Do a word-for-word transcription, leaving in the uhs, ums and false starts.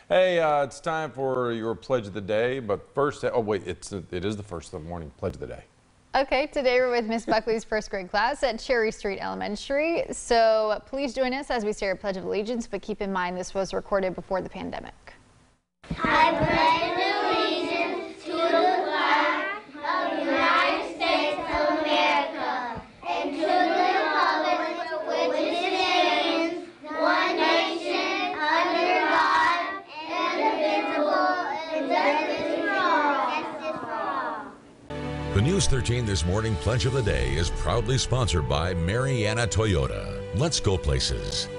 Hey, uh, it's time for your pledge of the day, but first, oh wait, it's it is the first of the morning pledge of the day. Okay, today we're with Miss Buckley's first grade class at Cherry Street Elementary. So please join us as we say our Pledge of Allegiance, but keep in mind this was recorded before the pandemic. I pledge allegiance to the flag of the United States of America and to the republic for which it stands, one nation, under God, indivisible, and justice for all. Justice for all. The News thirteen This Morning Pledge of the Day is proudly sponsored by Merriam Toyota. Let's go places.